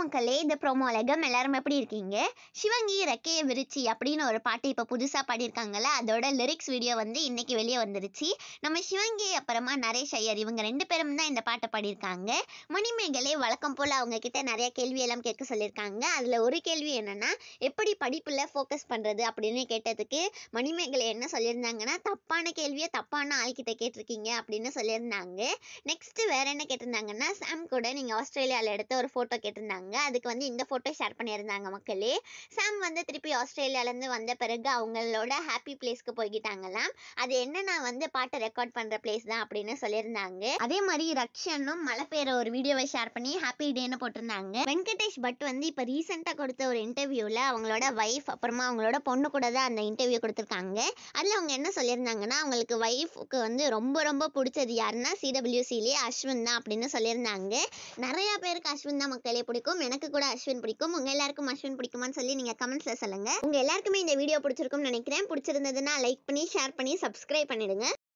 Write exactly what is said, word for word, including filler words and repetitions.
மக்களே, இந்த ப்ரோமோ உலகம் எல்லாரும் எப்படி இருக்கீங்க? சிவங்கி ரெக்கைய விரிச்சி அப்படின்னு ஒரு பாட்டு இப்போ புதுசாக பாடியிருக்காங்கல்ல, அதோட லிரிக்ஸ் வீடியோ வந்து இன்னைக்கு வெளியே வந்துருச்சு. நம்ம சிவங்கி அப்புறமா நரேஷ் ஐயர் இவங்க ரெண்டு பேரும் தான் இந்த பாட்டை பாடியிருக்காங்க. மணிமேகலை வழக்கம் போல் அவங்க கிட்ட நிறைய கேள்வி எல்லாம் கேட்க சொல்லியிருக்காங்க. அதில் ஒரு கேள்வி என்னன்னா, எப்படி படிப்பில் ஃபோக்கஸ் பண்ணுறது அப்படின்னு கேட்டதுக்கு மணிமேகலை என்ன சொல்லியிருந்தாங்கன்னா, தப்பான கேள்வியை தப்பான ஆள்கிட்ட கேட்டிருக்கீங்க அப்படின்னு சொல்லியிருந்தாங்க. நெக்ஸ்ட் வேற என்ன கேட்டிருந்தாங்கன்னா, சாம் கூட நீங்கள் ஆஸ்திரேலியாவில் எடுத்த ஒரு ஃபோட்டோ கேட்டிருந்தாங்க. அதுக்கு வந்து இந்த ஃபோட்டோ ஷேர் பண்ணியிருந்தாங்க மக்களே. சாம் வந்து திருப்பி ஆஸ்திரேலியாவிலேருந்து வந்த பிறகு அவங்களோட ஹாப்பி பிளேஸ்க்கு போய்கிட்டாங்களாம். அது என்னன்னா வந்து பாட்டை ரெக்கார்ட் பண்ணுற பிளேஸ் தான் அப்படின்னு சொல்லியிருந்தாங்க. அதே மாதிரி ரக்ஷனும் மழை பெய்கிற ஒரு வீடியோவை ஷேர் பண்ணி ஹாப்பி டேன்னு போட்டிருந்தாங்க. வெங்கடேஷ் பட் வந்து இப்போ ரீசெண்டாக கொடுத்த ஒரு இன்டர்வியூவில் அவங்களோட ஒய்ஃப் அப்புறமா அவங்களோட பொண்ணு கூட தான் அந்த இன்டர்வியூ கொடுத்துருக்காங்க. அதில் அவங்க என்ன சொல்லியிருந்தாங்கன்னா, அவங்களுக்கு ஒய்ஃபுக்கு வந்து ரொம்ப ரொம்ப பிடிச்சது யாருன்னா சிடபிள்யூசிலே அஸ்வின் தான் அப்படின்னு சொல்லியிருந்தாங்க. நிறையா பேருக்கு அஸ்வின் தான் மக்களே பிடிக்கும். எனக்கு கூட அஸ்வின் பிடிக்கும். உங்க எல்லாருக்கும் அஸ்வின் பிடிக்குமான்னு சொல்லி நீங்க கமெண்ட்ஸ்ல சொல்லுங்க. உங்க எல்லாருக்குமே இந்த வீடியோ பிடிச்சிருக்கும்னு நினைக்கிறேன். பிடிச்சிருந்ததுன்னா லைக் பண்ணி ஷேர் பண்ணி சப்ஸ்கிரைப் பண்ணிடுங்க.